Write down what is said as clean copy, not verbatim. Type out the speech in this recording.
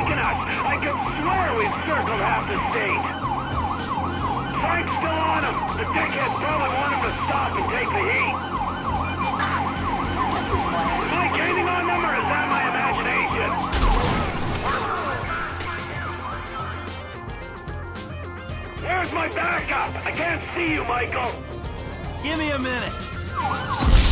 taken us. I can swear we've circled half the state. Frank's still on him. The dickhead probably wanted him to stop and take the heat. Am I gaining on them, or is that my imagination? Where's my backup? I can't see you, Michael. Give me a minute.